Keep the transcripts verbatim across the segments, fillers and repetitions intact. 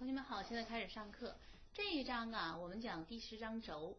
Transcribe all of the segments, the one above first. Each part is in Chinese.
同学们好，现在开始上课。这一章啊，我们讲第十章轴。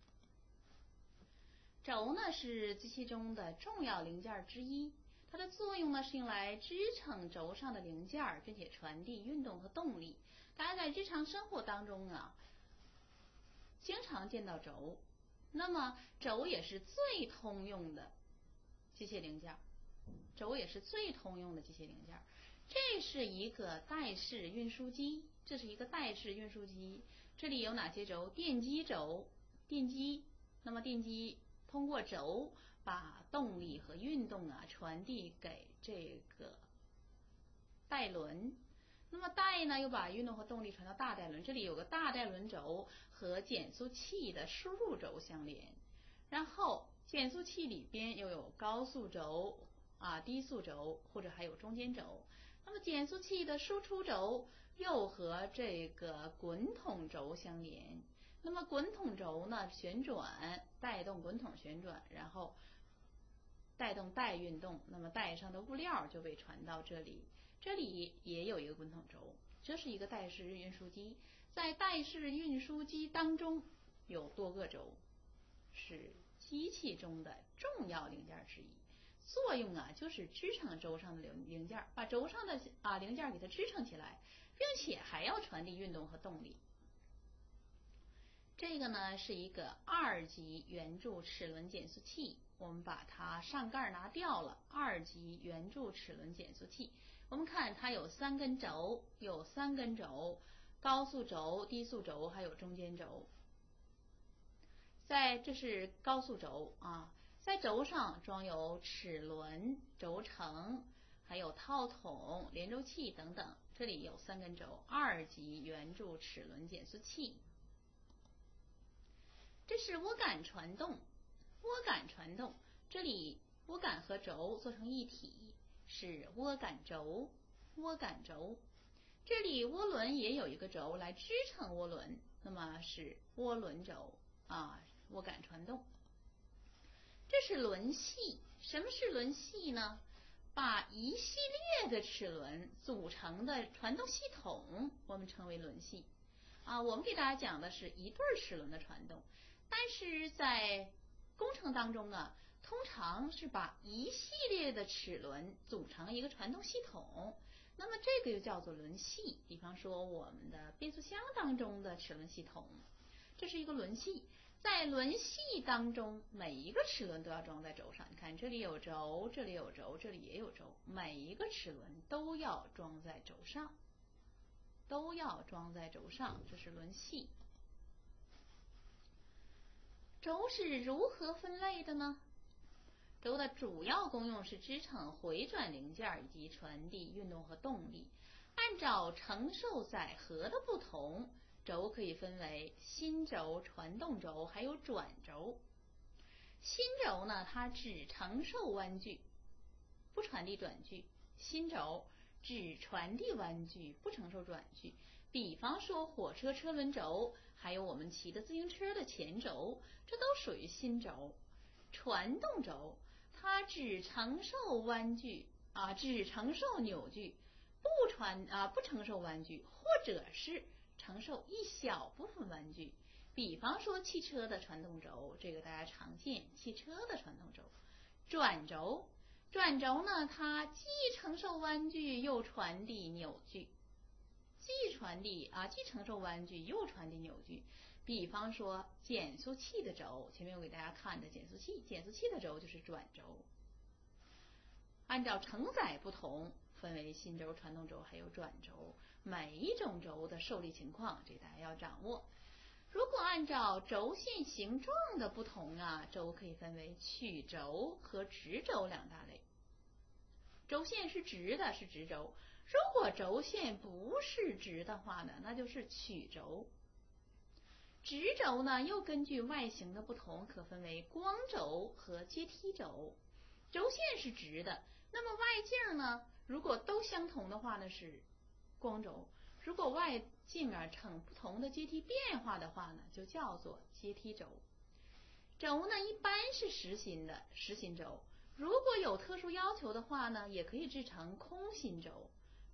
轴呢是机器中的重要零件之一，它的作用呢是用来支撑轴上的零件，并且传递运动和动力。大家在日常生活当中啊，经常见到轴。那么轴也是最通用的机械零件，轴也是最通用的机械零件。这是一个带式运输机，这是一个带式运输机。这里有哪些轴？电机轴，电机。那么电机通过轴把动力和运动啊传递给这个带轮。那么带呢又把运动和动力传到大带轮，这里有个大带轮轴和减速器的输入轴相连，然后减速器里边又有高速轴啊、低速轴或者还有中间轴。那么减速器的输出轴又和这个滚筒轴相连，那么滚筒轴呢旋转带动滚筒旋转，然后带动带运动，那么带上的物料就被传到这里，这里也有一个滚筒轴。这是一个带式运输机，在带式运输机当中有多个轴，是机器中的重要零件之一。作用啊就是支撑轴上的零零件，把轴上的啊零件给它支撑起来，并且还要传递运动和动力。这个呢是一个二级圆柱齿轮减速器，我们把它上盖拿掉了。二级圆柱齿轮减速器，我们看它有三根轴，有三根轴，高速轴、低速轴还有中间轴。在这是高速轴啊，在轴上装有齿轮、轴承，还有套筒、连轴器等等。这里有三根轴，二级圆柱齿轮减速器。这是涡杆传动，涡杆传动，这里涡杆和轴做成一体，是涡杆轴，涡杆轴。这里涡轮也有一个轴来支撑涡轮，那么是涡轮轴啊，涡杆传动。这是轮系，什么是轮系呢？把一系列的齿轮组成的传动系统，我们称为轮系啊。我们给大家讲的是一对齿轮的传动。但是在工程当中啊，通常是把一系列的齿轮组成一个传动系统，那么这个就叫做轮系。比方说我们的变速箱当中的齿轮系统，这是一个轮系。在轮系当中，每一个齿轮都要装在轴上。你看这里有轴，这里有轴，这里也有轴，每一个齿轮都要装在轴上，都要装在轴上，这是轮系。轴是如何分类的呢？轴的主要功用是支撑回转零件以及传递运动和动力。按照承受载荷的不同，轴可以分为心轴、传动轴还有转轴。心轴呢，它只承受弯矩，不传递转矩；心轴只传递弯矩，不承受转矩。比方说火车车轮轴，还有我们骑的自行车的前轴，这都属于心轴。传动轴它只承受弯矩啊，只承受扭矩，不传啊不承受弯矩，或者是承受一小部分弯矩。比方说汽车的传动轴，这个大家常见，汽车的传动轴。转轴，转轴呢，它既承受弯矩又传递扭矩。既传递啊，既承受弯矩又传递扭矩。比方说减速器的轴，前面我给大家看的减速器，减速器的轴就是转轴。按照承载不同，分为心轴、传动轴还有转轴。每一种轴的受力情况，这大家要掌握。如果按照轴线形状的不同啊，轴可以分为曲轴和直轴两大类。轴线是直的，是直轴。如果轴线不是直的话呢，那就是曲轴。直轴呢，又根据外形的不同，可分为光轴和阶梯轴。轴线是直的，那么外径呢，如果都相同的话呢，是光轴。如果外径啊呈不同的阶梯变化的话呢，就叫做阶梯轴。轴呢，一般是实心的，实心轴。如果有特殊要求的话呢，也可以制成空心轴。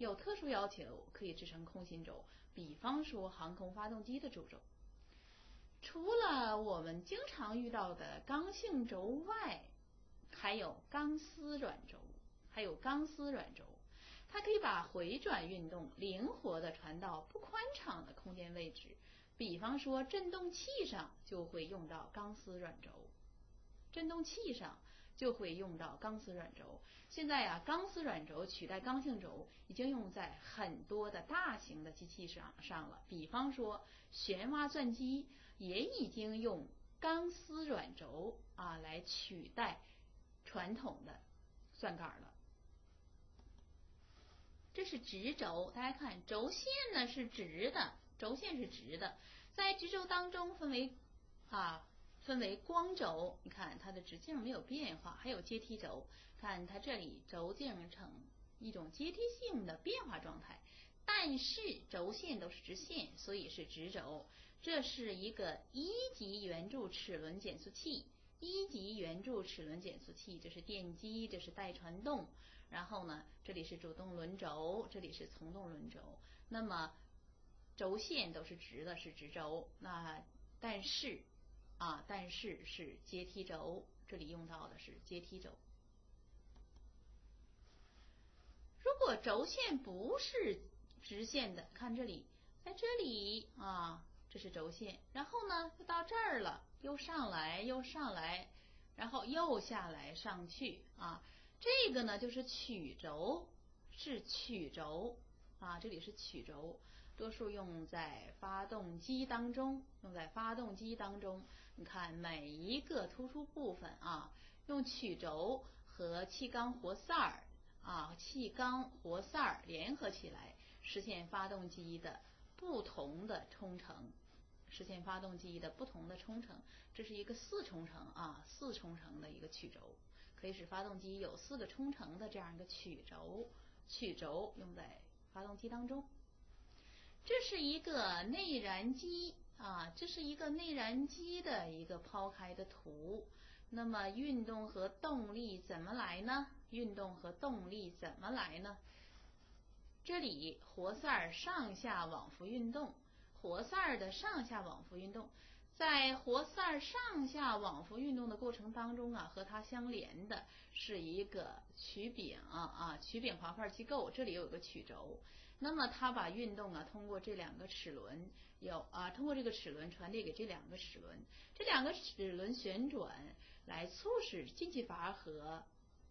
有特殊要求可以制成空心轴，比方说航空发动机的主轴。除了我们经常遇到的刚性轴外，还有钢丝软轴，还有钢丝软轴，它可以把回转运动灵活地传到不宽敞的空间位置，比方说振动器上就会用到钢丝软轴，振动器上就会用到钢丝软轴。现在呀、啊，钢丝软轴取代刚性轴已经用在很多的大型的机器上上了，比方说旋挖钻机也已经用钢丝软轴啊来取代传统的钻杆了。这是直轴，大家看轴线呢是直的，轴线是直的，在直轴当中分为啊分为光轴，你看它的直径没有变化，还有阶梯轴，看它这里轴径呈一种阶梯性的变化状态，但是轴线都是直线，所以是直轴。这是一个一级圆柱齿轮减速器，一级圆柱齿轮减速器，这是电机，这是带传动，然后呢，这里是主动轮轴，这里是从动轮轴。那么轴线都是直的，是直轴。那但是啊，但是是阶梯轴，这里用到的是阶梯轴。如果轴线不是直线的，看这里，在这里啊，这是轴线，然后呢就到这儿了，又上来又上来，然后又下来上去啊，这个呢就是曲轴，是曲轴啊，这里是曲轴，多数用在发动机当中，用在发动机当中。你看每一个突出部分啊，用曲轴和气缸活塞儿啊，气缸活塞儿联合起来，实现发动机的不同的冲程，实现发动机的不同的冲程。这是一个四冲程啊，四冲程的一个曲轴，可以使发动机有四个冲程的这样一个曲轴，曲轴用在发动机当中。这是一个内燃机啊，这是一个内燃机的一个抛开的图。那么运动和动力怎么来呢？运动和动力怎么来呢？这里活塞上下往复运动，活塞的上下往复运动，在活塞上下往复运动的过程当中啊，和它相连的是一个曲柄啊，曲柄滑块机构，这里有个曲轴。那么它把运动啊通过这两个齿轮，有啊通过这个齿轮传递给这两个齿轮，这两个齿轮旋转来促使进气阀和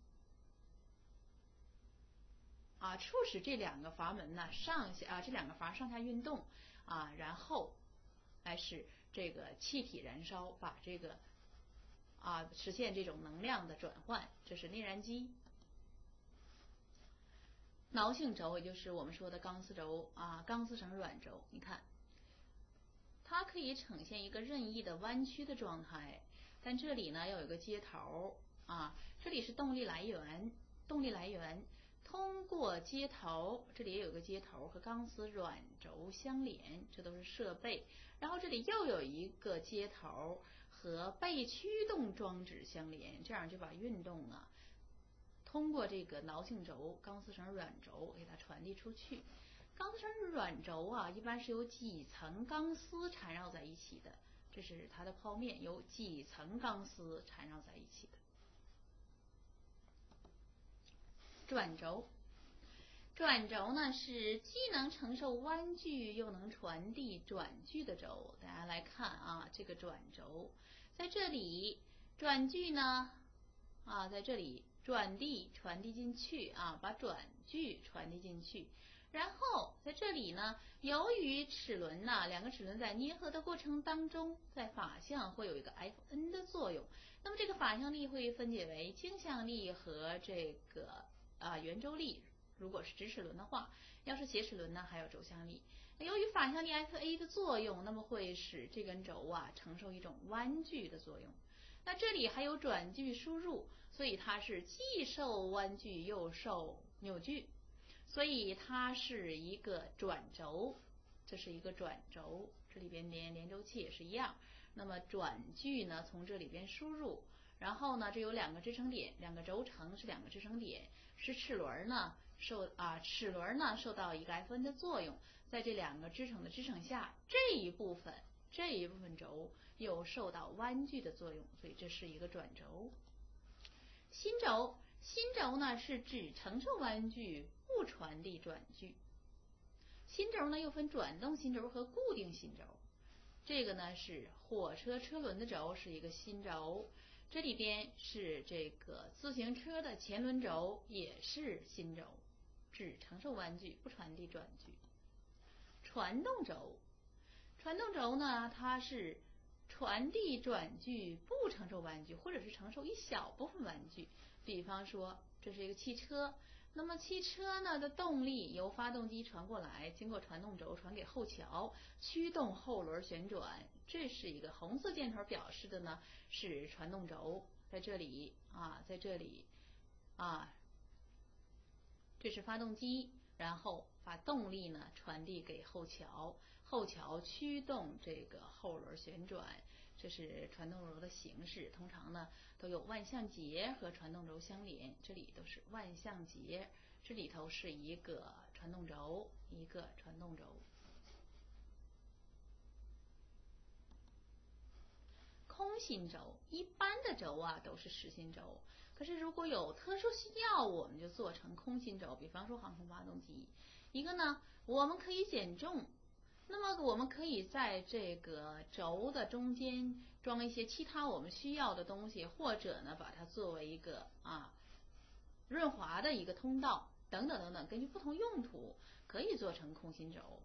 啊，促使这两个阀门呢上下啊，这两个阀上下运动啊，然后来使这个气体燃烧，把这个啊实现这种能量的转换。这是内燃机。挠性轴也就是我们说的钢丝轴啊，钢丝绳软轴，你看，它可以呈现一个任意的弯曲的状态，但这里呢要有一个接头啊，这里是动力来源，动力来源。通过接头，这里也有个接头和钢丝软轴相连，这都是设备。然后这里又有一个接头和被驱动装置相连，这样就把运动啊通过这个挠性轴、钢丝绳软轴给它传递出去。钢丝绳软轴啊，一般是由几层钢丝缠绕在一起的，这是它的剖面，由几层钢丝缠绕在一起的。转轴，转轴呢是既能承受弯矩又能传递转矩的轴。大家来看啊，这个转轴在这里，转矩呢啊在这里转递传递进去啊，把转矩传递进去。然后在这里呢，由于齿轮呢两个齿轮在捏合的过程当中，在法向会有一个 F N 的作用。那么这个法向力会分解为径向力和这个啊圆周力，如果是直齿轮的话，要是斜齿轮呢还有轴向力。由于法向力 F A 的作用，那么会使这根轴啊承受一种弯矩的作用。那这里还有转矩输入，所以它是既受弯矩又受扭矩，所以它是一个转轴。这是一个转轴，这里边连连轴器也是一样。那么转矩呢从这里边输入，然后呢这有两个支撑点，两个轴承是两个支撑点，使齿轮呢受啊齿轮呢受到一个 F N 的作用，在这两个支撑的支撑下，这一部分这一部分轴又受到弯矩的作用，所以这是一个转轴。心轴，心轴呢是指承受弯矩不传递转矩。心轴呢又分转动心轴和固定心轴。这个呢是火车车轮的轴是一个心轴，这里边是这个自行车的前轮轴也是心轴，只承受弯矩不传递转矩。传动轴，传动轴呢它是传递转矩不承受弯矩，或者是承受一小部分弯矩。比方说这是一个汽车，那么汽车呢的动力由发动机传过来，经过传动轴传给后桥，驱动后轮旋转。这是一个红色箭头表示的呢是传动轴，在这里啊，在这里啊，这是发动机，然后把动力呢传递给后桥，后桥驱动这个后轮旋转。这是传动轴的形式，通常呢都有万向节和传动轴相连，这里都是万向节，这里头是一个传动轴，一个传动轴。空心轴，一般的轴啊都是实心轴，可是如果有特殊需要，我们就做成空心轴。比方说航空发动机，一个呢我们可以减重，那么我们可以在这个轴的中间装一些其他我们需要的东西，或者呢把它作为一个啊润滑的一个通道等等等等，根据不同用途可以做成空心轴。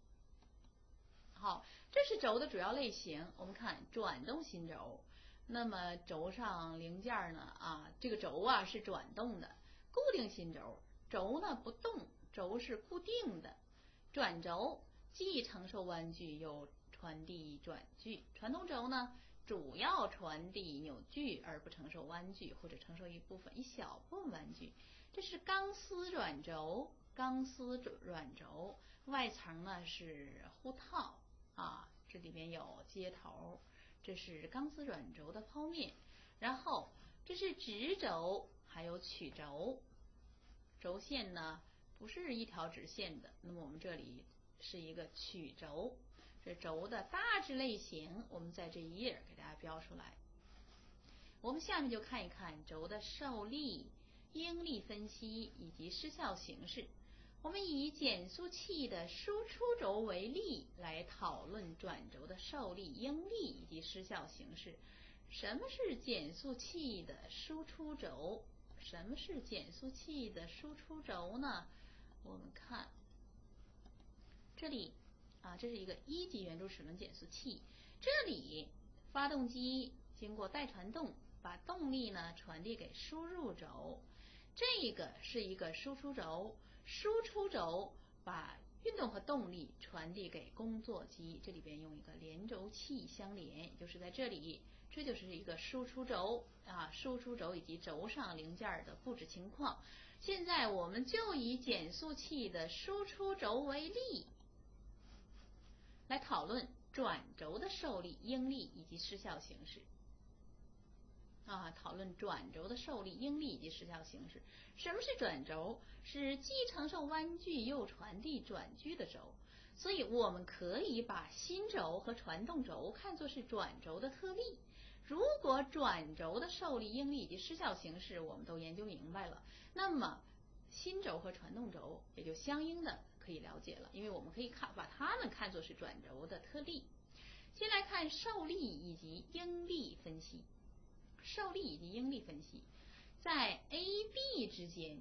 好，这是轴的主要类型。我们看转动心轴，那么轴上零件呢啊，这个轴啊是转动的。固定心轴，轴呢不动，轴是固定的。转轴既承受弯矩又传递转矩。传动轴呢主要传递扭矩而不承受弯矩，或者承受一部分一小部分弯矩。这是钢丝转轴，钢丝转轴外层呢是护套啊，这里面有接头，这是钢丝转轴的剖面。然后这是直轴还有曲轴，轴线呢不是一条直线的，那么我们这里是一个曲轴。这轴的大致类型我们在这一页给大家标出来。我们下面就看一看轴的受力、应力分析以及失效形式。我们以减速器的输出轴为例来讨论转轴的受力、应力以及失效形式。什么是减速器的输出轴？什么是减速器的输出轴呢？我们看这里啊，这是一个一级圆柱齿轮减速器，这里发动机经过带传动，把动力呢传递给输入轴，这个是一个输出轴，输出轴把运动和动力传递给工作机，这里边用一个连轴器相连，也就是在这里，这就是一个输出轴啊，输出轴以及轴上零件的布置情况。现在我们就以减速器的输出轴为例，来讨论转轴的受力、应力以及失效形式。啊，讨论转轴的受力、应力以及失效形式。什么是转轴？是既承受弯矩又传递转矩的轴。所以我们可以把心轴和传动轴看作是转轴的特例。如果转轴的受力、应力以及失效形式我们都研究明白了，那么心轴和传动轴也就相应的可以了解了，因为我们可以看把它们看作是转轴的特例。先来看受力以及应力分析。受力以及应力分析，在 A B 之间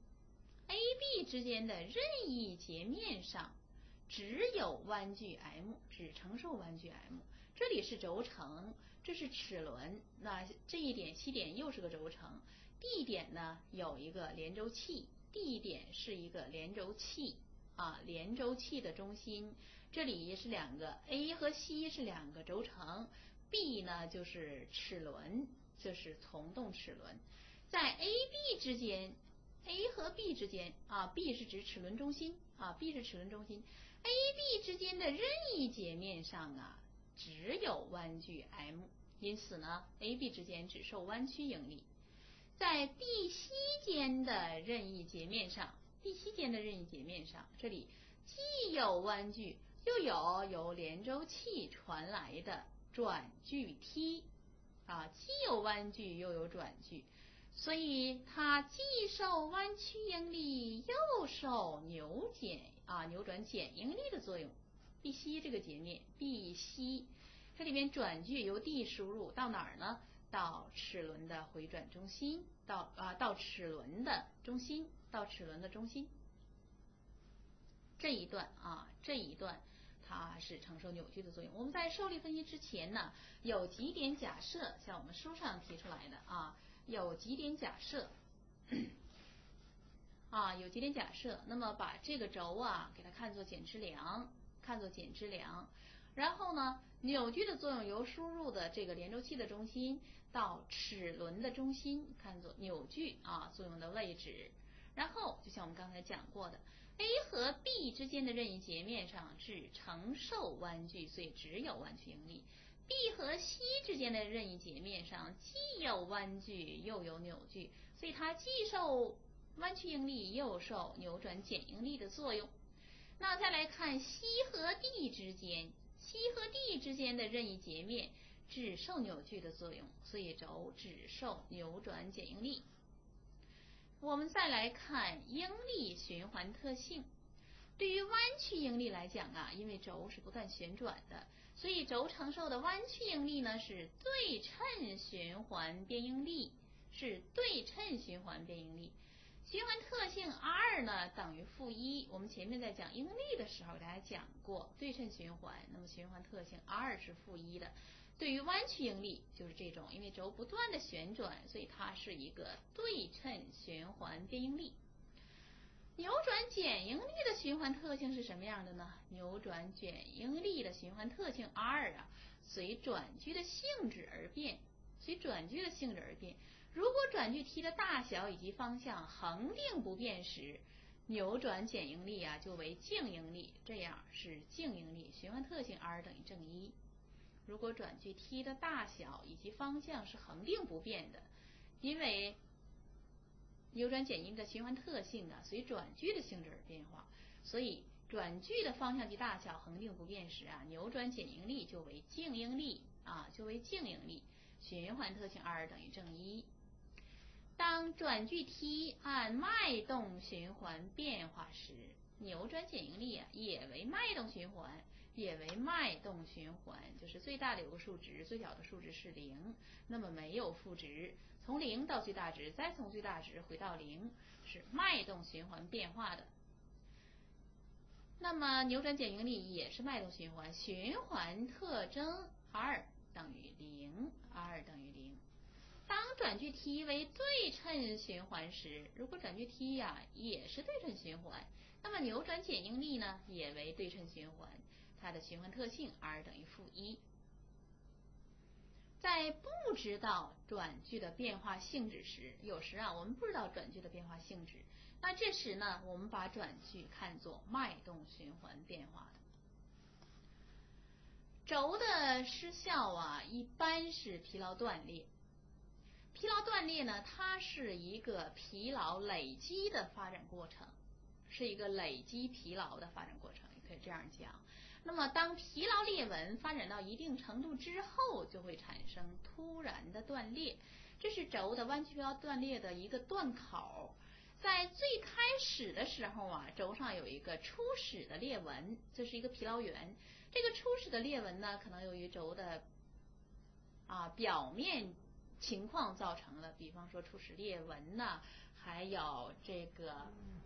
A B 之间的任意截面上只有弯矩 M， 只承受弯矩 M。 这里是轴承，这是齿轮，那这一点起点又是个轴承， D 点呢有一个连轴器， D 点是一个连轴器啊，连轴器的中心，这里也是两个 A 和 C 是两个轴承， B 呢就是齿轮，这是从动齿轮。在 A B 之间 A 和 B 之间啊 B 是指齿轮中心啊 B 是齿轮中心， A B 之间的任意截面上啊只有弯矩 M， 因此呢 A B 之间只受弯曲应力。在 B C 间的任意截面上 B、C 间的任意截面上，这里既有弯矩，又有由连轴器传来的转矩梯，啊，既有弯矩又有转矩，所以它既受弯曲应力，又受扭减啊扭转减应力的作用。B、C 这个截面 B、C 这里面转矩由 D 输入到哪儿呢？到齿轮的回转中心，到啊到齿轮的中心，到齿轮的中心。这一段啊这一段它是承受扭矩的作用。我们在受力分析之前呢，有几点假设，像我们书上提出来的啊，有几点假设啊有几点假设。那么把这个轴啊给它看作减支梁，看作减支梁。然后呢，扭矩的作用由输入的这个连轴器的中心到齿轮的中心，看作扭矩啊作用的位置。然后就像我们刚才讲过的 ，A 和 B 之间的任意截面上只承受弯矩，所以只有弯曲应力。B 和 C 之间的任意截面上既有弯矩又有扭矩，所以它既受弯曲应力又受扭转减应力的作用。那再来看 C 和 D 之间 ，C 和 D 之间的任意截面只受扭矩的作用，所以轴只受扭转减应力。我们再来看应力循环特性。对于弯曲应力来讲啊，因为轴是不断旋转的，所以轴承受的弯曲应力呢是对称循环变应力，是对称循环变应力。循环特性 R 呢等于负一，我们前面在讲应力的时候给大家讲过对称循环，那么循环特性 R 是负一的。对于弯曲应力就是这种，因为轴不断的旋转，所以它是一个对称循环变应力。扭转减应力的循环特性是什么样的呢？扭转减应力的循环特性 R 啊，随转矩的性质而变，随转矩的性质而变。如果转矩梯的大小以及方向恒定不变时，扭转减应力啊就为静应力，这样是静应力，循环特性 R 等于正一。如果转矩梯的大小以及方向是恒定不变的，因为扭转减应力的循环特性啊随转矩的性质而变化，所以转矩的方向及大小恒定不变时啊，扭转减应力就为静应力啊就为静应力，循环特性 R 等于正一。当转矩梯按脉动循环变化时，扭转减应力啊也为脉动循环，也为脉动循环，就是最大的有个数值，最小的数值是零，那么没有负值，从零到最大值，再从最大值回到零，是脉动循环变化的。那么扭转减应力也是脉动循环，循环特征 R 等于零 ，R 等于零。当转矩梯为对称循环时，如果转矩梯呀、啊、也是对称循环，那么扭转减应力呢也为对称循环，它的循环特性 R 等于负一。在不知道转矩的变化性质时，有时啊我们不知道转矩的变化性质，那这时呢我们把转矩看作脉动循环变化的。轴的失效啊一般是疲劳断裂。疲劳断裂呢，它是一个疲劳累积的发展过程，是一个累积疲劳的发展过程，也可以这样讲。那么当疲劳裂纹发展到一定程度之后，就会产生突然的断裂，这是轴的弯曲疲劳断裂的一个断口。在最开始的时候啊，轴上有一个初始的裂纹，这是一个疲劳源。这个初始的裂纹呢，可能由于轴的啊表面情况造成的，比方说初始裂纹呐、啊，还有这个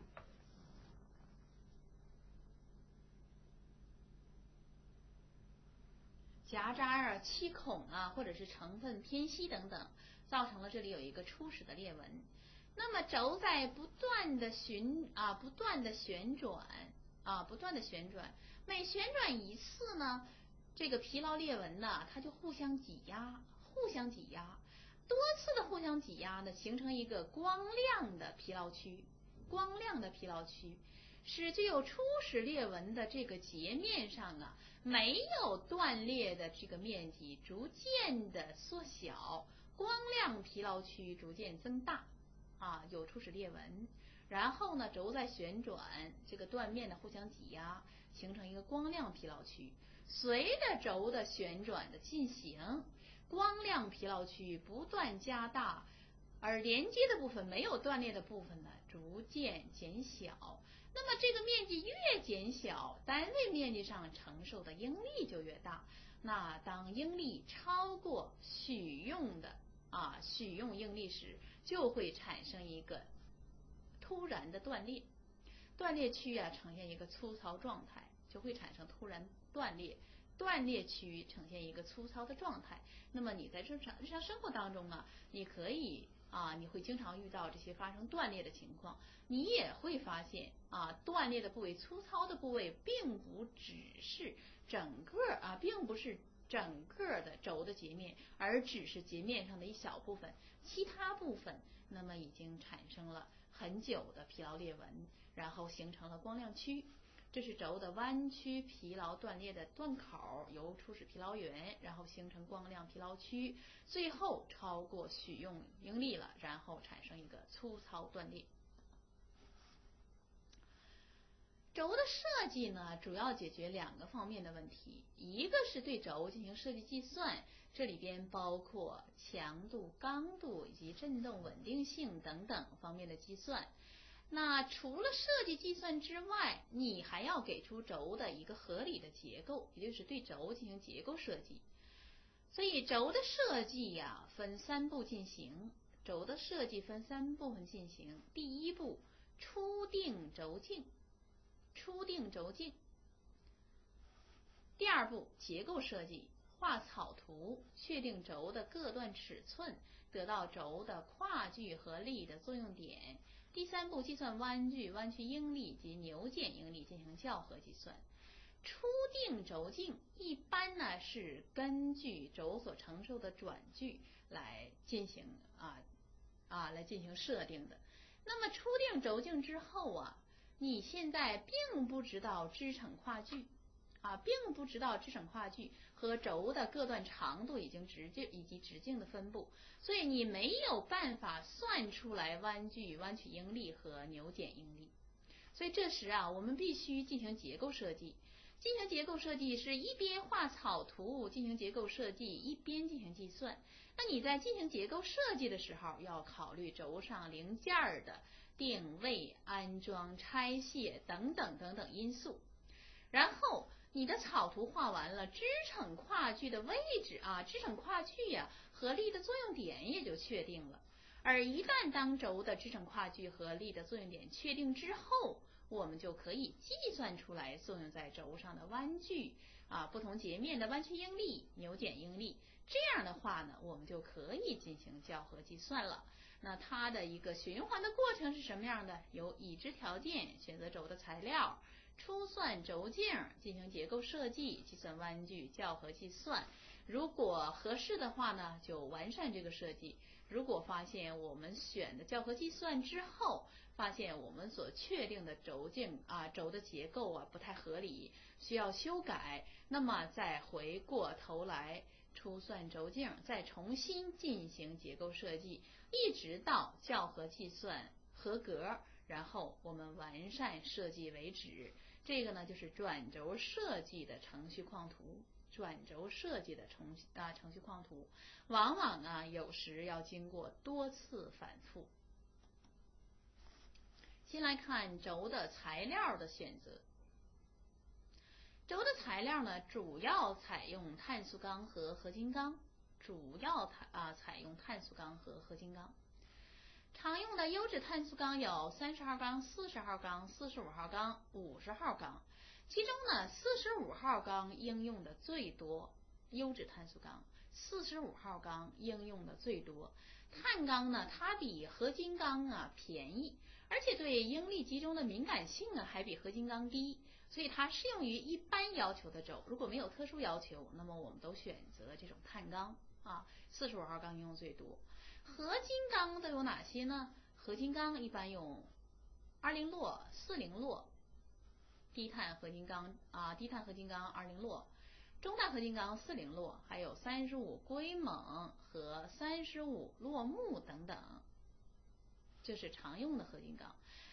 夹渣啊、气孔啊，或者是成分偏稀等等，造成了这里有一个初始的裂纹。那么轴在不断的旋啊，不断的旋转啊，不断的旋转，每旋转一次呢，这个疲劳裂纹呢，它就互相挤压，互相挤压。多次的互相挤压呢，形成一个光亮的疲劳区，光亮的疲劳区，使具有初始裂纹的这个截面上啊，没有断裂的这个面积逐渐的缩小，光亮疲劳区逐渐增大，啊，有初始裂纹。 然后呢轴在旋转，这个断面呢互相挤压，形成一个光亮疲劳区。随着轴的旋转的进行，光亮疲劳区不断加大，而连接的部分没有断裂的部分呢逐渐减小。那么这个面积越减小，单位面积上承受的应力就越大。那当应力超过许用的啊许用应力时，就会产生一个突然的断裂，断裂区啊呈现一个粗糙状态，就会产生突然断裂，断裂区呈现一个粗糙的状态。那么你在日常日常生活当中啊，你可以啊，你会经常遇到这些发生断裂的情况，你也会发现啊，断裂的部位、粗糙的部位，并不只是整个啊，并不是整个的轴的截面，而只是截面上的一小部分，其他部分那么已经产生了很久的疲劳裂纹，然后形成了光亮区。这是轴的弯曲疲劳断裂的断口，由初始疲劳源，然后形成光亮疲劳区，最后超过许用应力了，然后产生一个粗糙断裂。轴的设计呢，主要解决两个方面的问题，一个是对轴进行设计计算，这里边包括强度、刚度以及振动稳定性等等方面的计算。那除了设计计算之外，你还要给出轴的一个合理的结构，也就是对轴进行结构设计。所以轴的设计呀、啊，分三步进行。轴的设计分三部分进行。第一步，初定轴径，初定轴径。第二步，结构设计，画草图，确定轴的各段尺寸，得到轴的跨距和力的作用点。第三步，计算弯距、弯曲应力及扭减应力进行校核计算。初定轴径一般呢是根据轴所承受的转距来进行啊啊来进行设定的。那么初定轴径之后啊，你现在并不知道支撑跨距啊，并不知道支撑跨距和轴的各段长度以及直径以及直径的分布，所以你没有办法算出来弯距、弯曲应力和扭减应力。所以这时啊，我们必须进行结构设计。进行结构设计是一边画草图进行结构设计，一边进行计算。那你在进行结构设计的时候，要考虑轴上零件的定位、安装、拆卸等等等等因素。然后你的草图画完了，支撑跨距的位置啊，支撑跨距呀、啊、和力的作用点也就确定了。而一旦当轴的支撑跨距和力的作用点确定之后，我们就可以计算出来作用在轴上的弯距啊，不同截面的弯曲应力、扭减应力。这样的话呢，我们就可以进行校核计算了。那它的一个循环的过程是什么样的？有已知条件，选择轴的材料，初算轴径，进行结构设计，计算弯距，校核计算。如果合适的话呢，就完善这个设计。如果发现我们选的校核计算之后，发现我们所确定的轴径啊，轴的结构啊不太合理，需要修改，那么再回过头来初算轴径，再重新进行结构设计，一直到校核计算合格，然后我们完善设计为止。这个呢就是转轴设计的程序框图。转轴设计的程啊程序框图，往往啊有时要经过多次反复。先来看轴的材料的选择。轴的材料呢，主要采用碳素钢和合金钢，主要啊采用碳素钢和合金钢。常用的优质碳素钢有三十号钢、四十号钢、四十五号钢、五十号钢。其中呢，四十五号钢应用的最多，优质碳素钢，四十五号钢应用的最多。碳钢呢，它比合金钢啊便宜，而且对应力集中的敏感性啊还比合金钢低，所以它适用于一般要求的轴。如果没有特殊要求，那么我们都选择这种碳钢啊，四十五号钢应用最多。合金钢都有哪些呢？合金钢一般用二零铬、四零铬。低碳合金钢啊，低碳合金钢二零铬，中碳合金钢四零铬，还有三十五硅锰和三十五铬钼等等，这是常用的合金钢。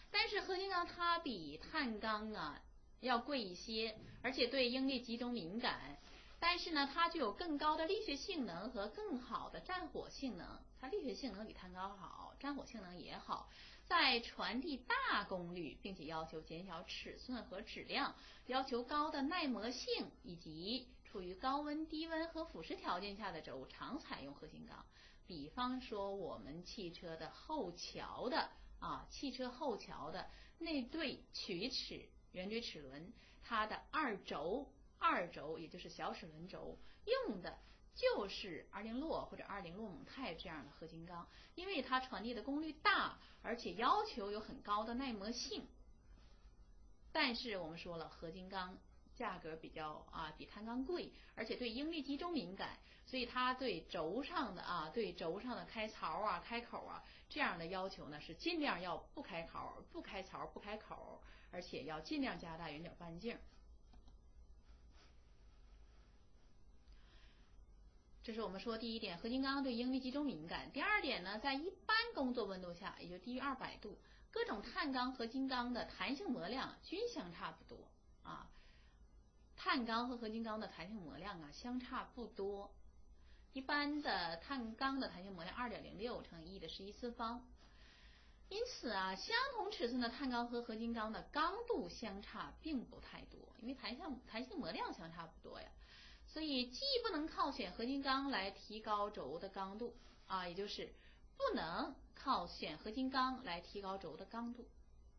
但是合金钢它比碳钢啊要贵一些，而且对应力集中敏感，但是呢它具有更高的力学性能和更好的战火性能，它力学性能比碳钢好，战火性能也好，在传递大功率，并且要求减小尺寸和质量，要求高的耐磨性，以及处于高温、低温和腐蚀条件下的轴常采用合金钢。比方说我们汽车的后桥的啊，汽车后桥的内对曲尺圆锥齿轮，它的二轴二轴也就是小齿轮轴用的就是二零洛或者二零洛锰钛这样的合金钢，因为它传递的功率大，而且要求有很高的耐磨性。但是我们说了，合金钢价格比较啊比碳钢贵，而且对应力集中敏感，所以它对轴上的啊对轴上的开槽啊开口啊这样的要求呢是尽量要不开槽不开槽不开口，而且要尽量加大圆角半径。这是我们说第一点，合金钢对应力集中敏感。第二点呢，在一般工作温度下，也就低于二百度，各种碳钢、合金钢的弹性磨量均相差不多啊。碳钢和合金钢的弹性磨量啊相差不多，一般的碳钢的弹性磨量 二点零六 乘以 E 的十一次方。因此啊，相同尺寸的碳钢和合金钢的刚度相差并不太多，因为弹性弹性磨量相差不多呀。所以既不能靠选合金钢来提高轴的刚度啊，也就是不能靠选合金钢来提高轴的刚度。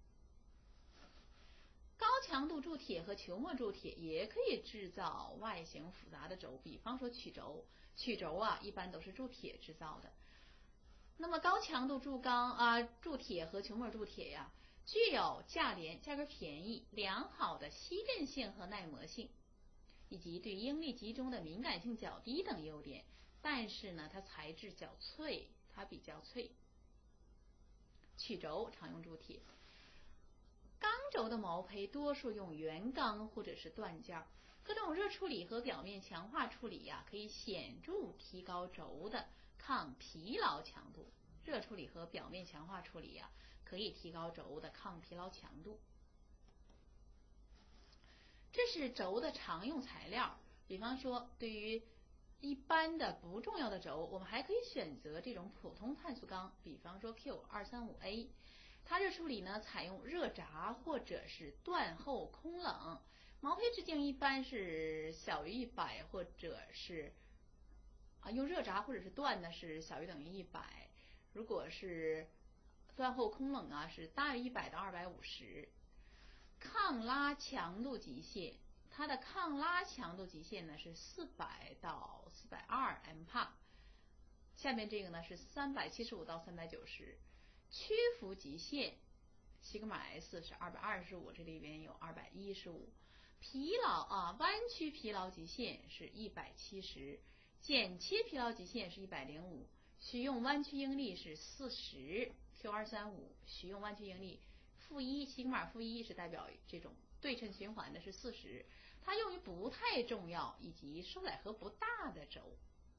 高强度铸铁和球膜铸铁也可以制造外形复杂的轴，比方说曲轴，曲轴啊一般都是铸铁制造的。那么高强度铸钢啊铸铁和球膜铸铁呀，具有价廉、价格便宜、良好的吸震性和耐磨性，以及对应力集中的敏感性较低等优点，但是呢，它材质较脆，它比较脆。曲轴常用铸铁，钢轴的毛坯多数用原钢或者是锻件，各种热处理和表面强化处理呀、啊，可以显著提高轴的抗疲劳强度。热处理和表面强化处理呀、啊，可以提高轴的抗疲劳强度。这是轴的常用材料，比方说对于一般的不重要的轴，我们还可以选择这种普通碳素钢，比方说 Q 二三五 A， 它热处理呢采用热轧或者是锻后空冷，毛坯直径一般是小于一百，或者是啊用热轧或者是锻呢是小于等于一百，如果是锻后空冷啊是大于一百到二百五十。抗拉强度极限，它的抗拉强度极限呢是四百到四百二 M P A。下面这个呢是三百七十五到三百九十。屈服极限西格玛 S 是二百二十五，这里边有二百一十五。疲劳啊，弯曲疲劳极限是一百七十，剪切疲劳极限是一百零五，许用弯曲应力是四十 Q 二三五，许用弯曲应力负一，西格玛负一是代表这种对称循环的是四十，它用于不太重要以及受载荷不大的轴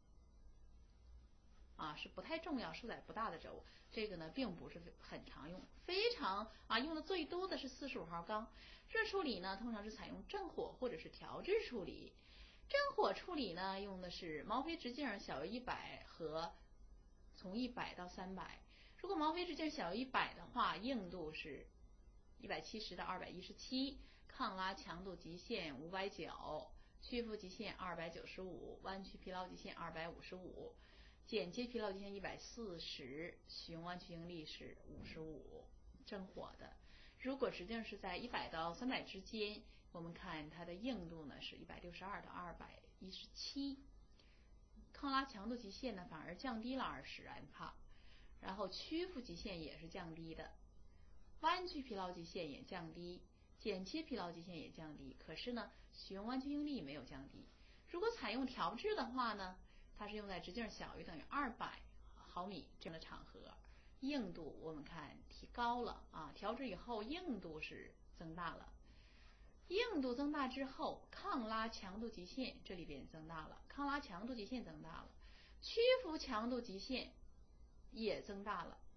啊，是不太重要受载不大的轴，这个呢并不是很常用，非常啊用的最多的是四十五号钢。热处理呢通常是采用正火或者是调制处理，正火处理呢用的是毛坯直径小于一百和从一百到三百，如果毛坯直径小于一百的话，硬度是一百七十到二百一十七，抗拉强度极限五百九，屈服极限二百九十五，弯曲疲劳极限二百五十五，剪切疲劳极限一百四十，许用弯曲应力是五十五，正火的。如果直径是在一百到三百之间，我们看它的硬度呢是一百六十二到二百一十七，抗拉强度极限呢反而降低了二十 M P A， 然后屈服极限也是降低的，弯曲疲劳极限也降低，剪切疲劳极限也降低，可是呢许用弯曲应力没有降低。如果采用调制的话呢，它是用在直径小于等于二百毫米这样的场合，硬度我们看提高了啊，调制以后硬度是增大了，硬度增大之后，抗拉强度极限这里边增大了，抗拉强度极限增大了，屈服强度极限也增大了，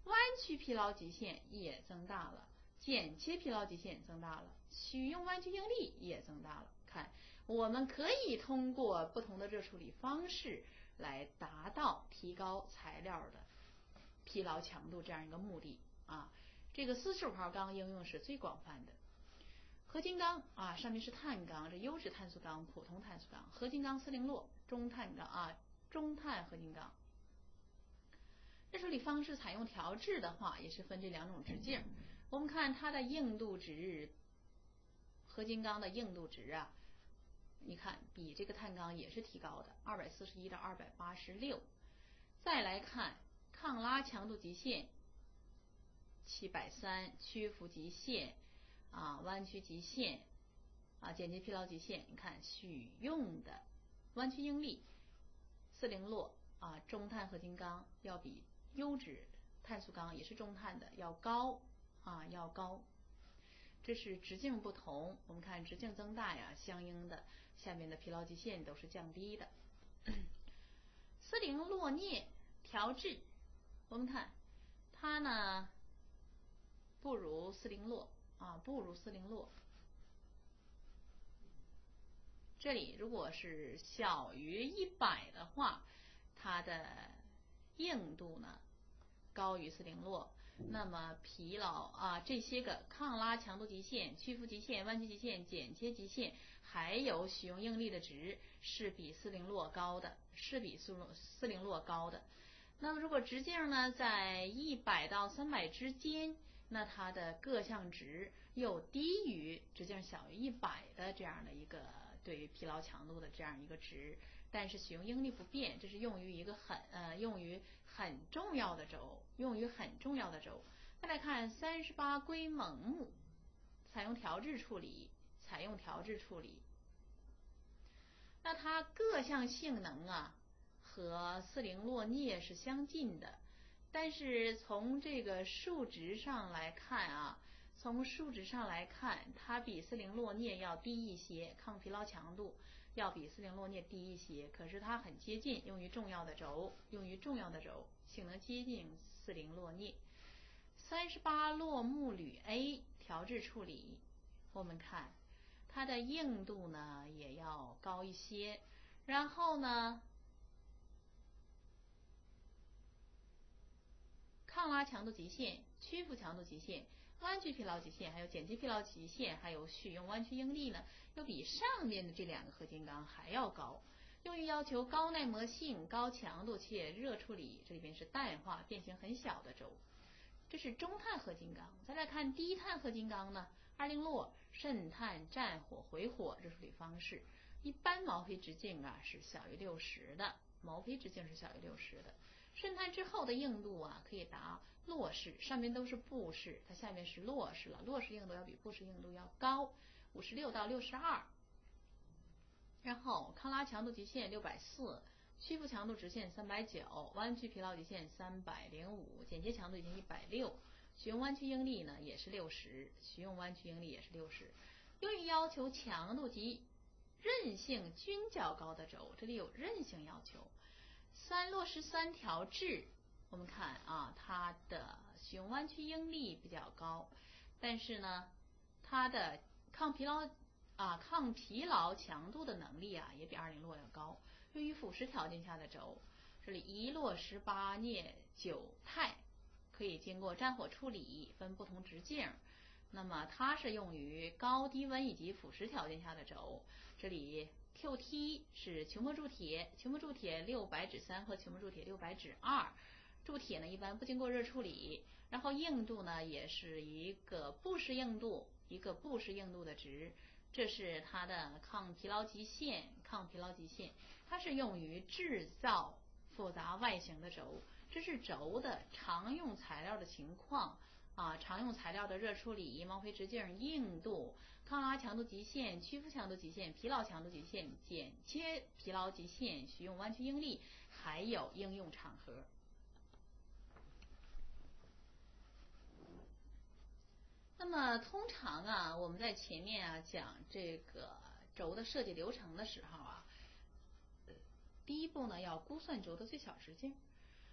弯曲疲劳极限也增大了，剪切疲劳极限增大了，取用弯曲应力也增大了。看，我们可以通过不同的热处理方式来达到提高材料的疲劳强度这样一个目的啊。这个四十五号钢应用是最广泛的。合金钢啊，上面是碳钢，这优质碳素钢、普通碳素钢，合金钢、四零落、中碳钢啊，中碳合金钢。热处理方式采用调制的话，也是分这两种直径。我们看它的硬度值，合金钢的硬度值啊，你看比这个碳钢也是提高的，二百四十一到二百八十六。再来看抗拉强度极限七百三，屈服极限啊，弯曲极限啊，剪切疲劳极限，你看许用的弯曲应力四零落啊，中碳合金钢要比优质碳素钢也是中碳的要高啊，要高。这是直径不同，我们看直径增大呀，相应的下面的疲劳极限都是降低的。四零落镍调制，我们看它呢不如四零落啊，不如四零落。这里如果是小于一百的话，它的硬度呢高于四零落，那么疲劳啊这些个抗拉强度极限、屈服极限、弯曲极限、剪切极限，还有使用应力的值是比四零落高的，是比四零落高的。那么如果直径呢在一百到三百之间，那它的各项值又低于直径小于一百的这样的一个对于疲劳强度的这样一个值，但是使用应力不变，这是用于一个很呃用于很重要的轴，用于很重要的轴。再来看三十八硅锰钼，采用调制处理，采用调制处理。那它各项性能啊和四零落镍是相近的，但是从这个数值上来看啊，从数值上来看，它比四零落镍要低一些，抗疲劳强度要比四零落镍低一些，可是它很接近，用于重要的轴，用于重要的轴，性能接近四零落镍。三十八落钼铝 A 调制处理，我们看它的硬度呢也要高一些，然后呢抗拉强度极限、屈服强度极限、弯曲疲劳极限，还有剪切疲劳极限，还有许用弯曲应力呢，要比上面的这两个合金钢还要高，用于要求高耐磨性、高强度且热处理，这里边是氮化变形很小的轴。这是中碳合金钢。再来看低碳合金钢呢，二零落渗碳战火回火热处理方式，一般毛坯直径啊是小于六十的，毛坯直径是小于六十的。渗碳之后的硬度啊可以达落式，上面都是布式，它下面是落式了，落式硬度要比布式硬度要高，五十六到六十二。然后抗拉强度极限六百四。屈服强度直线三百九，弯曲疲劳极限三百零五，剪切强度已经一百六，许用弯曲应力呢也是六十，许用弯曲应力也是六十。用于要求强度及韧性均较高的轴，这里有韧性要求。三落十三调制，我们看啊，它的许用弯曲应力比较高，但是呢，它的抗疲劳啊抗疲劳强度的能力啊也比二零落要高。用于腐蚀条件下的轴，这里一落十八镍九钛可以经过战火处理，分不同直径。那么它是用于高低温以及腐蚀条件下的轴。这里 Q T 是球膜铸铁，球膜铸铁六百指三和球膜铸铁六百指二。铸铁呢一般不经过热处理，然后硬度呢也是一个布式硬度，一个布式硬度的值。这是它的抗疲劳极限，抗疲劳极限，它是用于制造复杂外形的轴。这是轴的常用材料的情况啊，常用材料的热处理、毛坯直径、硬度、抗拉强度极限、屈服强度极限、疲劳强度极限、剪切疲劳极限、许用弯曲应力，还有应用场合。那么通常啊，我们在前面啊讲这个轴的设计流程的时候啊，第一步呢要估算轴的最小直径，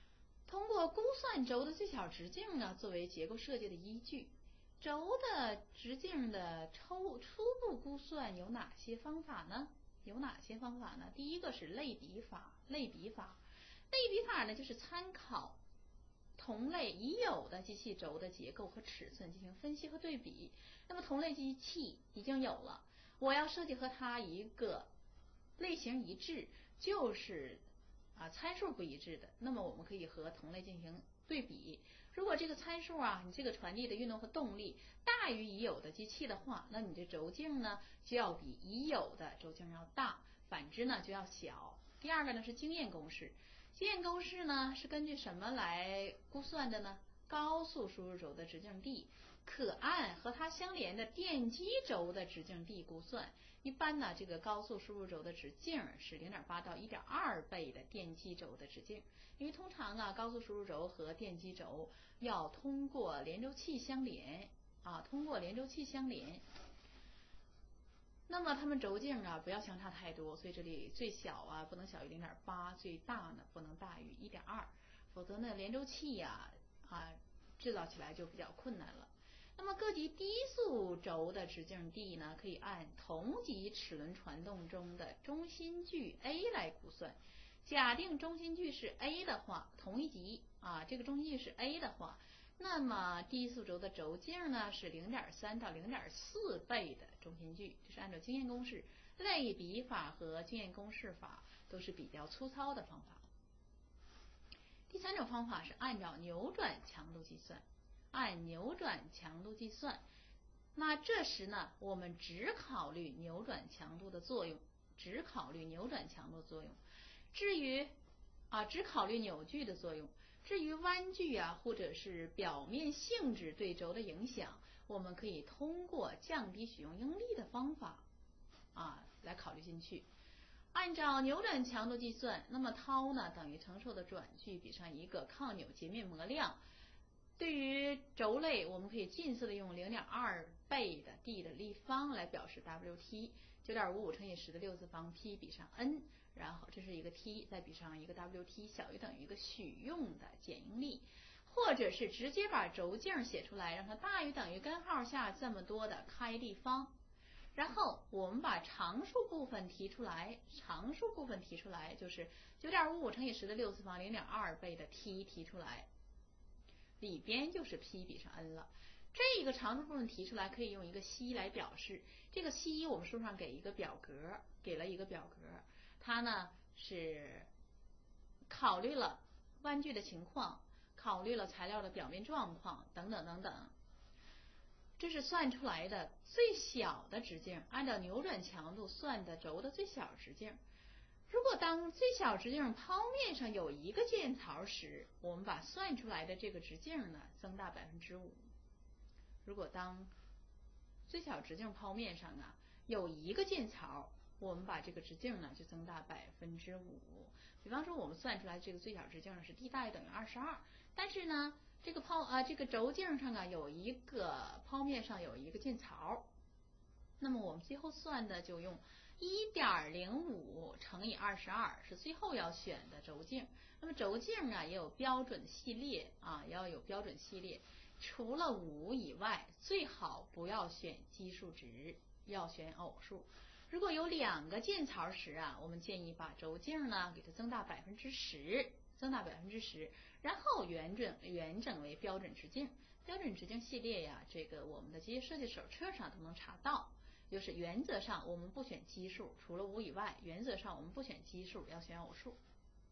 通过估算轴的最小直径呢，作为结构设计的依据。轴的直径的初初步估算有哪些方法呢？有哪些方法呢？第一个是类比法。类比法，类比法呢，就是参考同类已有的机器轴的结构和尺寸进行分析和对比。那么同类机器已经有了，我要设计和它一个类型一致，就是啊参数不一致的，那么我们可以和同类进行对比。如果这个参数啊，你这个传递的运动和动力大于已有的机器的话，那你这轴径呢就要比已有的轴径要大，反之呢就要小。第二个呢是经验公式。经验公式呢是根据什么来估算的呢？高速输入轴的直径 d 可按和它相连的电机轴的直径 d 估算。一般呢，这个高速输入轴的直径是 零点八到一点二倍的电机轴的直径，因为通常啊，高速输入轴和电机轴要通过连轴器相连啊，通过连轴器相连。那么它们轴径啊不要相差太多，所以这里最小啊不能小于 零点八，最大呢不能大于一点二，否则呢连轴器呀 啊, 啊制造起来就比较困难了。那么各级低速轴的直径 d 呢，可以按同级齿轮传动中的中心距 a 来估算。假定中心距是 a 的话，同一级啊，这个中心距是 a 的话，那么低速轴的轴径呢是 零点三到零点四倍的中心距，这是按照经验公式。类比法和经验公式法都是比较粗糙的方法。第三种方法是按照扭转强度计算。按扭转强度计算，那这时呢，我们只考虑扭转强度的作用，只考虑扭转强度的作用。至于啊，只考虑扭矩的作用。至于弯矩啊，或者是表面性质对轴的影响，我们可以通过降低使用应力的方法啊来考虑进去。按照扭转强度计算，那么涛呢等于承受的转距比上一个抗扭截面模量。对于轴类，我们可以近似的用 零点二倍的 d 的立方来表示 Wt， 九点五五乘以十的六次方 P 比上 n， 然后这是一个 T， 再比上一个 Wt 小于等于一个许用的减应力，或者是直接把轴径写出来，让它大于等于根号下这么多的开立方。然后我们把常数部分提出来，常数部分提出来就是 九点五五乘以十的六次方 零点二倍的 T 提出来，里边就是 P 比上 n 了。这个常数部分提出来可以用一个 C 来表示，这个 C 我们书上给一个表格，给了一个表格，它呢是考虑了弯矩的情况，考虑了材料的表面状况等等等等。这是算出来的最小的直径，按照扭转强度算的轴的最小直径。如果当最小直径剖面上有一个键槽时，我们把算出来的这个直径呢增大 百分之五。 如果当最小直径剖面上啊有一个键槽，我们把这个直径呢就增大 百分之五。 比方说我们算出来这个最小直径是 d 大于等于二十二，但是呢这个剖啊这个轴径上啊有一个剖面上有一个键槽，那么我们最后算的就用 一点零五乘以二十二是最后要选的轴径。那么轴径啊也有标准系列啊，也要有标准系列，除了五以外，最好不要选奇数值，要选偶数。如果有两个键槽时啊，我们建议把轴径呢给它增大 百分之十， 增大 百分之十， 然后原整原整为标准直径。标准直径系列呀，这个我们的机械设计手册上都能查到。就是原则上我们不选奇数，除了五以外，原则上我们不选奇数，要选偶数。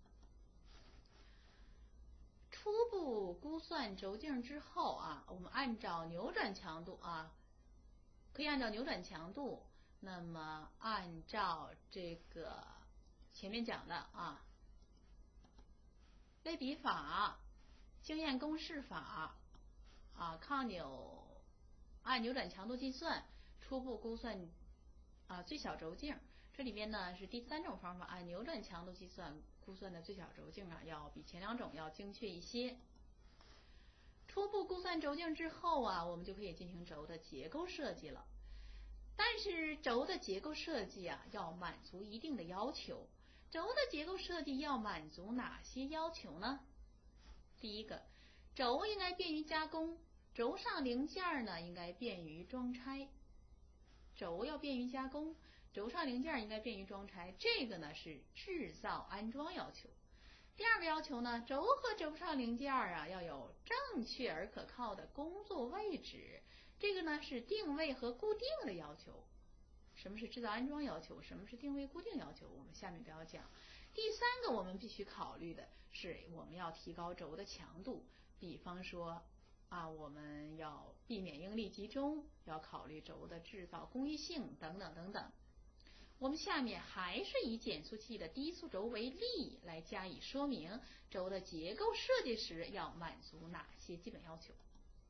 初步估算轴径之后啊，我们按照扭转强度啊，可以按照扭转强度，那么按照这个前面讲的啊，类比法、经验公式法啊，抗扭按扭转强度计算，初步估算啊最小轴径。这里边呢是第三种方法，按扭转强度计算估算的最小轴径啊，要比前两种要精确一些。初步估算轴径之后啊，我们就可以进行轴的结构设计了。但是轴的结构设计啊，要满足一定的要求。轴的结构设计要满足哪些要求呢？ 第一个，轴应该便于加工，轴上零件呢应该便于装拆。轴要便于加工，轴上零件应该便于装拆，这个呢是制造安装要求。第二个要求呢，轴和轴上零件啊要有正确而可靠的工作位置，这个呢是定位和固定的要求。什么是制造安装要求？什么是定位固定要求？我们下面都要讲。第三个我们必须考虑的是，我们要提高轴的强度，比方说啊，我们要避免应力集中，要考虑轴的制造工艺性等等等等。我们下面还是以减速器的低速轴为例来加以说明，轴的结构设计时要满足哪些基本要求。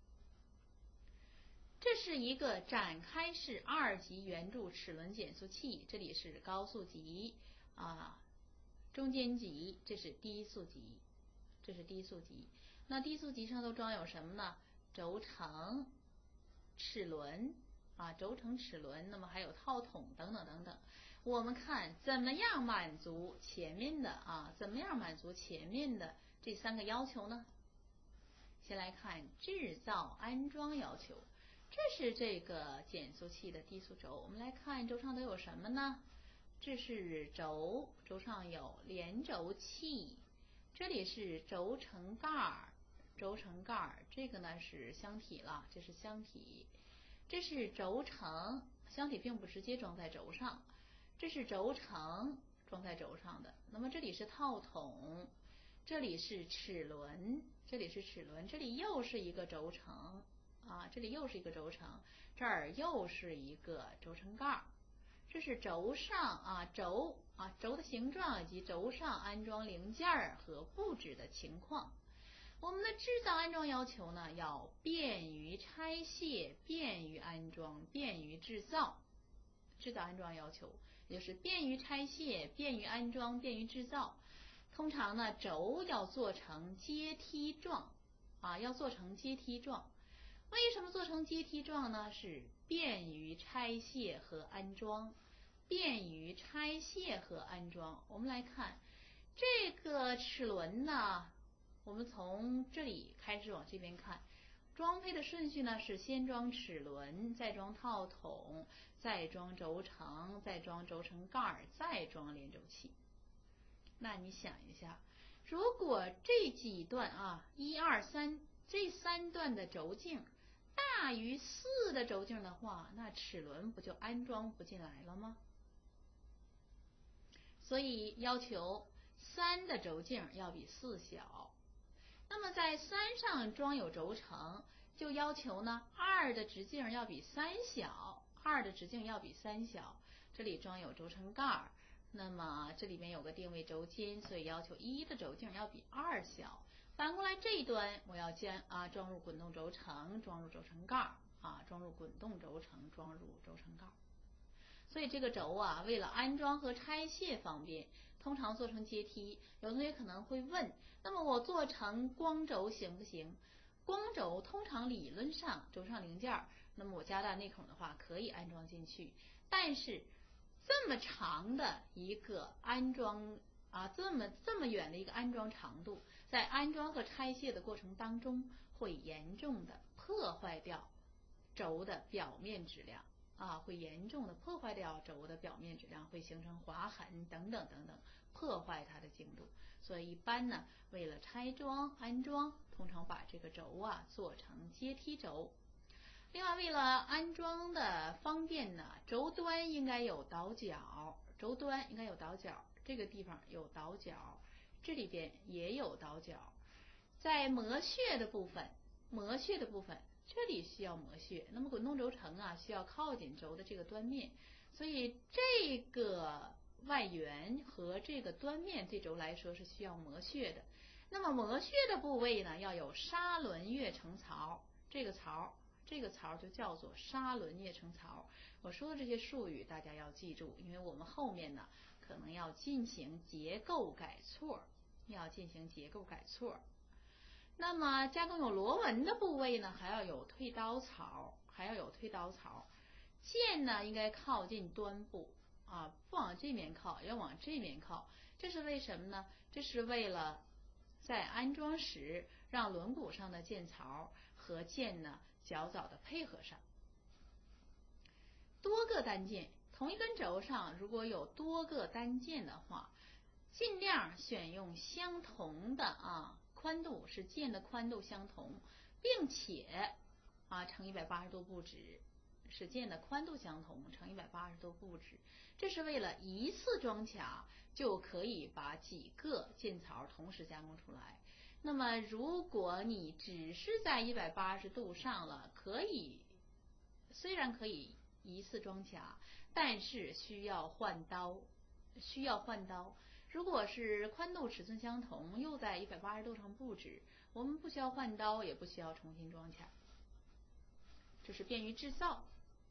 这是一个展开式二级圆柱齿轮减速器，这里是高速级啊，中间级，这是低速级，这是低速级。那低速级上都装有什么呢？轴承、齿轮啊，轴承、齿轮，那么还有套筒等等等等。我们看怎么样满足前面的啊，怎么样满足前面的这三个要求呢？先来看制造安装要求。这是这个减速器的低速轴，我们来看轴上都有什么呢？这是轴，轴上有连轴器，这里是轴承盖，轴承盖，这个呢是箱体了，这是箱体，这是轴承，箱体并不直接装在轴上，这是轴承装在轴上的。那么这里是套筒，这里是齿轮，这里是齿轮，这里又是一个轴承。啊，这里又是一个轴承，这儿又是一个轴承盖，这是轴上啊轴啊轴的形状以及轴上安装零件和布置的情况。我们的制造安装要求呢，要便于拆卸、便于安装、便于制造。制造安装要求也就是便于拆卸、便于安装、便于制造。通常呢，轴要做成阶梯状啊，要做成阶梯状。为什么做成阶梯状呢？是便于拆卸和安装，便于拆卸和安装。我们来看这个齿轮呢，我们从这里开始往这边看，装配的顺序呢是先装齿轮，再装套筒，再装轴承，再装轴承盖，再装连轴器。那你想一下，如果这几段啊，一二三这三段的轴径大于四的轴径的话，那齿轮不就安装不进来了吗？所以要求三的轴径要比四小。那么在三上装有轴承，就要求呢二的直径要比三小，二的直径要比三小。这里装有轴承盖，那么这里面有个定位轴间，所以要求一的轴径要比二小。反过来这一端我要将啊装入滚动轴承，装入轴承盖啊，装入滚动轴承，装入轴承盖。所以这个轴啊，为了安装和拆卸方便，通常做成阶梯。有同学可能会问，那么我做成光轴行不行？光轴通常理论上轴上零件，那么我加大内孔的话可以安装进去，但是这么长的一个安装啊，这么这么远的一个安装长度，在安装和拆卸的过程当中，会严重的破坏掉轴的表面质量啊，会严重的破坏掉轴的表面质量，会形成划痕等等等等，破坏它的精度。所以一般呢，为了拆装安装，通常把这个轴啊做成阶梯轴。另外，为了安装的方便呢，轴端应该有倒角，轴端应该有倒角，这个地方有倒角，这里边也有倒角。在磨屑的部分，磨屑的部分，这里需要磨屑。那么滚动轴承啊，需要靠近轴的这个端面，所以这个外缘和这个端面对轴来说是需要磨屑的。那么磨屑的部位呢，要有砂轮跃成槽，这个槽。这个槽就叫做砂轮跃成槽。我说的这些术语大家要记住，因为我们后面呢可能要进行结构改错，要进行结构改错。那么加工有螺纹的部位呢，还要有退刀槽，还要有退刀槽。剑呢应该靠近端部啊，不往这面靠，要往这面靠。这是为什么呢？这是为了在安装时让轮毂上的剑槽和剑呢较早的配合上。多个单剑，同一根轴上如果有多个单剑的话，尽量选用相同的啊宽度，是剑的宽度相同，并且啊呈一百八十度布置，使剑的宽度相同，呈一百八十度布置。这是为了一次装卡就可以把几个剑槽同时加工出来。那么如果你只是在一百八十度上了，可以虽然可以一次装卡，但是需要换刀，需要换刀。如果是宽度尺寸相同，又在一百八十度上布置，我们不需要换刀，也不需要重新装卡，这是便于制造。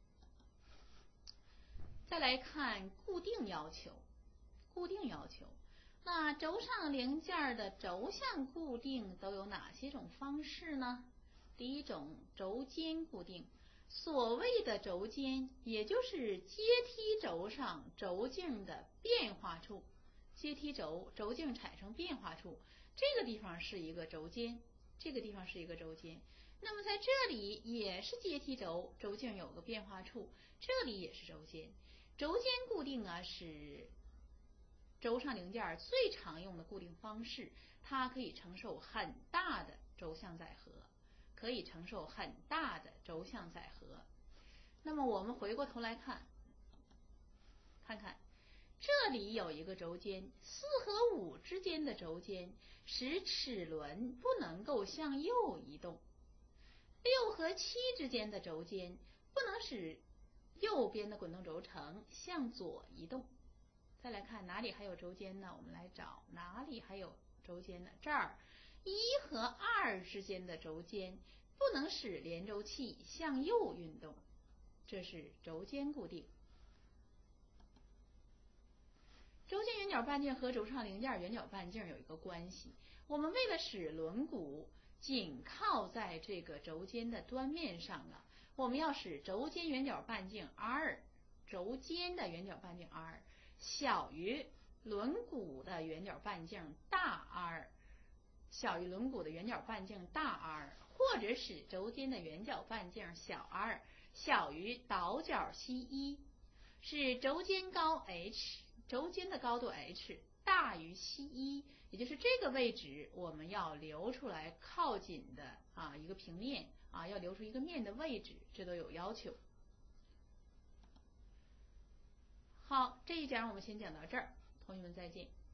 再来看固定要求，固定要求。那轴上零件的轴向固定都有哪些种方式呢？第一种，轴间固定。所谓的轴间，也就是阶梯轴上轴径的变化处，阶梯轴轴径产生变化处，这个地方是一个轴间，这个地方是一个轴间。那么在这里也是阶梯轴，轴径有个变化处，这里也是轴间。轴间固定啊是轴上零件最常用的固定方式，它可以承受很大的轴向载荷，可以承受很大的轴向载荷。那么我们回过头来看，看看这里有一个轴间，四和五之间的轴间使齿轮不能够向右移动，六和七之间的轴间不能使右边的滚动轴承向左移动。再来看哪里还有轴间呢？我们来找哪里还有轴间呢？这儿一和二之间的轴间不能使连轴器向右运动，这是轴间固定。轴间圆角半径和轴上零件圆角半径有一个关系，我们为了使轮毂紧靠在这个轴间的端面上啊，我们要使轴间圆角半径 R， 轴间的圆角半径 R 小于轮毂的圆角半径大 R， 小于轮毂的圆角半径大 R， 或者使轴间的圆角半径小 r 小于倒角 C 一， 使轴间高 h， 轴间的高度 h 大于 C 一， 也就是这个位置我们要留出来靠近的啊一个平面啊，要留出一个面的位置，这都有要求。好，这一讲我们先讲到这儿，同学们再见。